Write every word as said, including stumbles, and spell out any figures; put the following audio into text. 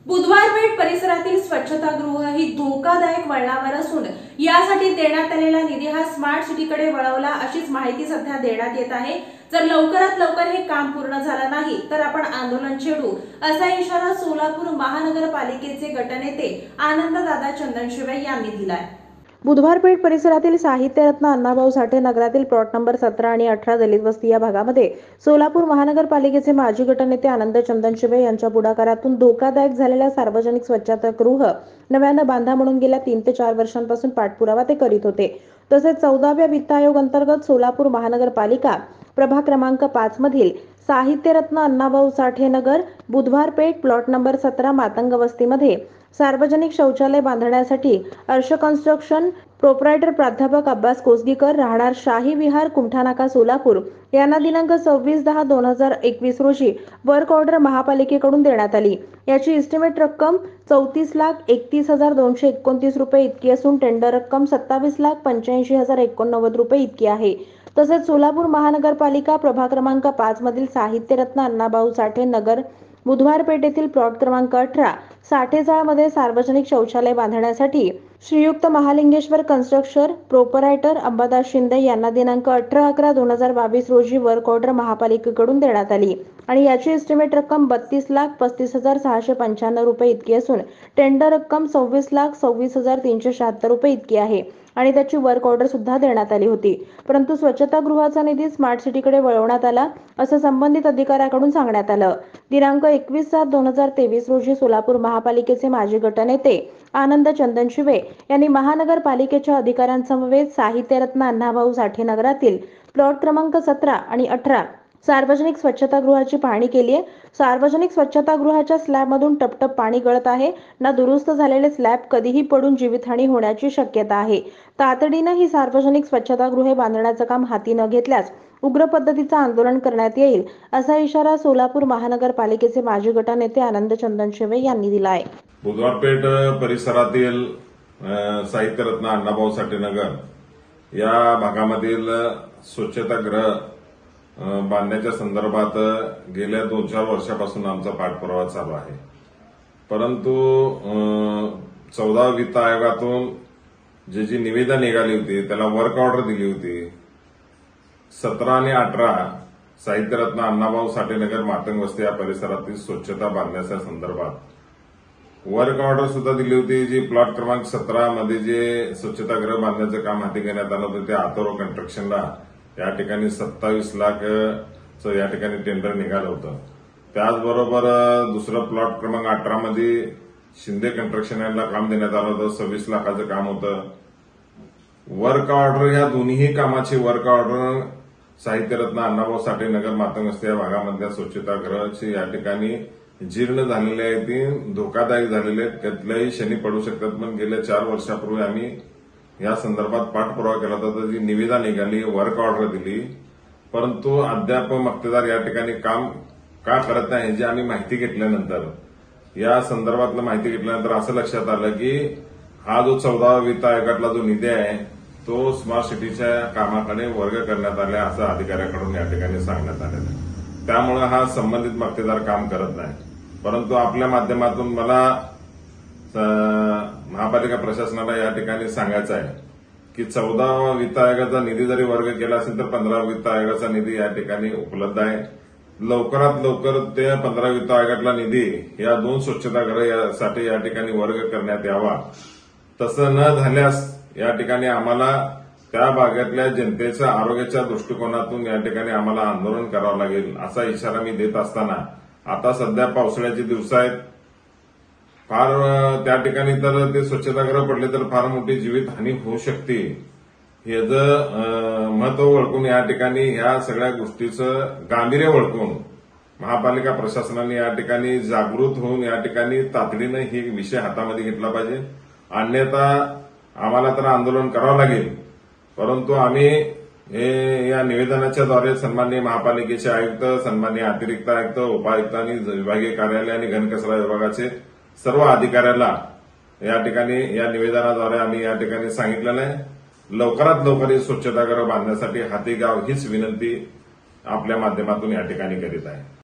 बुधवार पेठ परिसरातील स्वच्छतागृह ही धोकादायक वळणावर असून यासाठी देण्यात आलेला निधी हा स्मार्ट सिटीकडे वळवला अशीच माहिती सध्या देण्यात येत आहे। जर लवकरात लवकर हे काम पूर्ण झालं नाही तर आपण आंदोलन छेडू असा इशारा सोलापूर महानगरपालिकेचे गटनेते आनंददादा चंदनशिवे यांनी दिलाय। बुधवार पेठ परिसरातील साहित्यरत्न अण्णाभाऊ साठे नगरातील प्लॉट नंबर सतरा आणि अठरा दलित वस्ती या भागामध्ये सोलापूर महानगरपालिकेचे माजी गटनेते आनंद चंदनशिवे यांच्या पुढाकारातून धोकादायक झालेल्या सार्वजनिक स्वच्छतागृह नव्यानं बांधा म्हणून गेल्या तीन ते चार वर्षांपासून पाठपुरावा ते करीत होते। तसेच चौदाव्या वित्त आयोग अंतर्गत सोलापूर महानगरपालिका प्रभाग क्रमांक पाच मधील साहित्यरत्न अण्णाभाऊ साठे नगर बुधवार पेठ प्लॉट नंबर सतरा मातंग वस्तीमध्ये सार्वजनिक शौचालय बांधण्यासाठी अर्श कन्स्ट्रक्शन प्रोप्रायटर प्राध्यापक अब्बास कोसगीकर राहणार शाही विहार कुमठानाका सोलापूर यांना दिनांक सव्वीस दहा दोन हजार एकवीस रोजी वर्क ऑर्डर महापालिकेकडून देण्यात आली। याची इस्टिमेट रक्कम चौतीस लाख एकतीस हजार दोनशे एकोणतीस रुपये इतकी असून टेंडर रक्कम सत्तावीस लाख पंच्याऐंशी हजार एकोणनव्वद रुपये इतकी आहे। तसेच सोलापूर महानगरपालिका प्रभाग क्रमांक पाच मधील साहित्यरत्न अण्णाभाऊ साठे नगर बुधवार पेठ येथील प्लॉट क्रमांक अठरा साठेजाळमध्ये सार्वजनिक शौचालय बांधण्यासाठी श्रीयुक्त महालिंगेश्वर कन्स्ट्रक्शन प्रोपरायटर अंबादास शिंदे यांना दिनांक अठरा अकरा दोन हजार बावीस रोजी वर्क ऑर्डर महापालिकेकडून देण्यात आली आणि याची एस्टिमेट रक्कम बत्तीस लाख पस्तीस हजार सहाशे पंच्याण्णव रुपये इतकी असून टेंडर रक्कम सव्वीस लाख सव्वीस हजार तीनशे शहात्तर रुपये इतकी आहे आणि त्याची वर्क ऑर्डर सुद्धा देण्यात आली होती। परंतु स्वच्छतागृहाचा निधी स्मार्ट सिटीकडे वळवण्यात आला असं संबंधित अधिकाऱ्याकडून सांगण्यात आलं। दिनांक एकवीस सात दोन हजार तेवीस रोजी सोलापूर महापालिकेचे माजी गटनेते आनंद चंदनशिवे यांनी महानगरपालिकेच्या अधिकाऱ्यांसमवेत साहित्यरत्न अण्णाभाऊ साठे नगरातील प्लॉट क्रमांक सतरा आणि अठरा सार्वजनिक स्वच्छतागृहाची पाहणी केली आहे। सार्वजनिक स्वच्छतागृहाच्या स्लॅबमधून टपटप पाणी गळत आहे ना दुरुस्त झालेले स्लॅब कधीही पडून जीवितहानी होण्याची शक्यता आहे। तातडीनं ही सार्वजनिक स्वच्छतागृहे बांधण्याचं काम हाती न घेतल्यास उग्र पद्धतीचं आंदोलन करण्यात येईल असा इशारा सोलापूर महानगरपालिकेचे माजी गटनेते आनंद चंदनशिवे यांनी दिला आहे। बुधवार पेठ परिसरातील साहित्यरत्न अण्णाभाऊ साठे नगर या भागामधील स्वच्छतागृह बांधण्याच्या संदर्भात गेल्या दोन चार वर्षापासून आमचा पाठपुरावा चालू आहे। परंतु चौदा वित्त आयोगातून जे जी निवेदन निघाली होती त्याला वर्क ऑर्डर दिली होती। सतरा आणि अठरा साहित्यरत्न अण्णाभाऊ साठे नगर मातंग वस्ती या परिसरातील स्वच्छता बांधण्याच्या संदर्भात वर्क ऑर्डर सुद्धा दिली होती। जी प्लॉट क्रमांक सतरा मध्ये जे स्वच्छतागृह बांधण्याचं काम हाती घेण्यात आलं होतं ते आथर्व कन्स्ट्रक्शनला या ठिकाणी सत्तावीस लाख या ठिकाणी टेंडर निघालं होतं। त्याचबरोबर दुसरं प्लॉट क्रमांक अठरा मध्ये शिंदे कन्स्ट्रक्शन यांना काम देण्यात आलं होतं, सव्वीस लाखाचं काम होतं। वर्क ऑर्डर ह्या दोन्ही कामाची वर्क ऑर्डर साहित्यरत्न अण्णाभाऊ साठे नगर मातंग वस्ती या भागामधल्या स्वच्छतागृहाची या ठिकाणी जीर्ण झालेली आहे, ती धोकादायक झालेली आहेत, कुठल्याही क्षणी पडू शकतात। पण गेल्या चार वर्षापूर्वी आम्ही या संदर्भात पाठपुरावा केला होता, जी निविदा निघाली, वर्क ऑर्डर दिली, परंतु अद्याप मक्तेदार या ठिकाणी काम का करत नाही याची आम्ही माहिती घेतल्यानंतर या संदर्भातलं माहिती घेतल्यानंतर असं लक्षात आलं की हा जो चौदा वित्त आयोगातला जो निधी आहे तो स्मार्ट सिटीच्या कामाकडे वर्ग करण्यात आला असं अधिकाऱ्याकडून या ठिकाणी सांगण्यात आलेलं आहे। त्यामुळे हा संबंधित मक्तेदार काम करत नाही। परंतु आपल्या माध्यमातून मला महापालिका प्रशासनाला या ठिकाणी सांगायचं आहे की चौदा वित्त आयोगाचा निधी जरी वर्ग केला असेल तर पंधरा वित्त आयोगाचा निधी या ठिकाणी उपलब्ध आहे। लवकरात लवकर ते पंधरा वित्त आयोगातला निधी या दोन स्वच्छतागृहासाठी या ठिकाणी वर्ग करण्यात यावा। तसं न झाल्यास या ठिकाणी आम्हाला त्या भागातल्या जनतेच्या आरोग्याच्या दृष्टिकोनातून या ठिकाणी आम्हाला आंदोलन करावं लागेल असा इशारा मी देत असताना आता सध्या पावसाळ्याचे दिवस आहेत, फार त्या ठिकाणी तर ते स्वच्छतागृह पडले तर फार मोठी जीवितहानी होऊ शकते। याचं महत्व ओळखून या ठिकाणी ह्या सगळ्या गोष्टीचं गांभीर्य ओळखून महापालिका प्रशासनाने या ठिकाणी जागृत होऊन या ठिकाणी तातडीनं ही विषय हातामध्ये घेतला पाहिजे। अन्यथा आम्हाला तर आंदोलन करावं लागेल, परंतु आम्ही हे या निवेदनाच्या द्वारे सन्माननीय महापालिकेचे आयुक्त, सन्माननीय अतिरिक्त आयुक्त, उपायुक्त आणि विभागीय कार्यालय आणि घनकचरा विभागाचे सर्व अधिकाऱ्याला या ठिकाणी या निवेदनाद्वारे आम्ही या ठिकाणी सांगितलेलं आहे लवकरात लवकर स्वच्छतागृह बांधण्यासाठी हाती घ्यावं हीच विनंती आपल्या माध्यमातून या ठिकाणी करीत आहे।